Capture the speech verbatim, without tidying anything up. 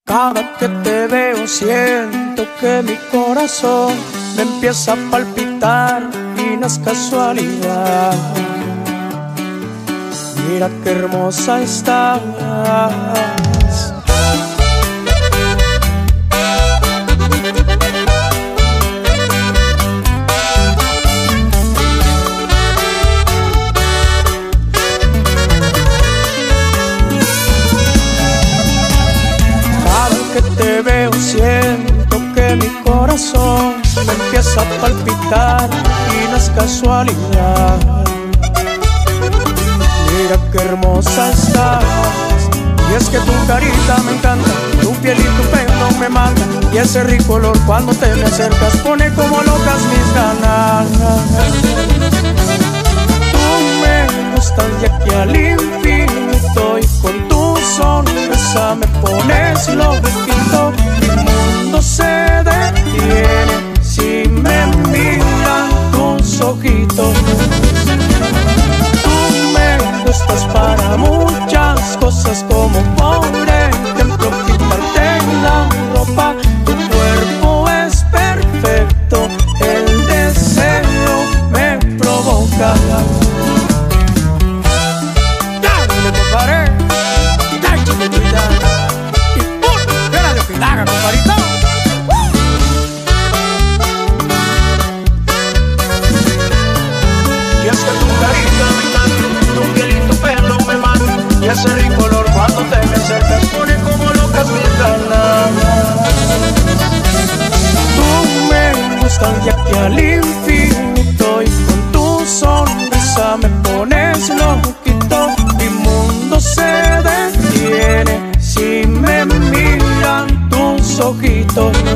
Cada que te veo siento que mi corazón me empieza a palpitar y no es casualidad. Mira qué hermosa estás. Que te veo siento que mi corazón me empieza a palpitar y no es casualidad. Mira qué hermosa estás. Y es que tu carita me encanta, tu piel y tu pelo me matan, y ese rico olor cuando te me acercas pone como locas mis ganas. Tú me gustas de aquí al infinito y con tu sonrisa me pones loquito. Mi mundo se detiene si me miran tus ojitos. Tú me gustas para muchas cosas, como por ejemplo quitarte la ropa. Tu cuerpo es perfecto, el deseo me provoca. Dale, compadre, dale, chiquitita, y ¡pum! Mira lo que le haga, compadrito. Y es que tu carita me encanta, tu piel y tu pelo me mata, y ese rico olor cuando te me acercas pone como locas mis ganas. Tú me gustas de aquí al infinito y con tu sonrisa me pones loquito. Mi mundo se detiene si me miran tus ojitos.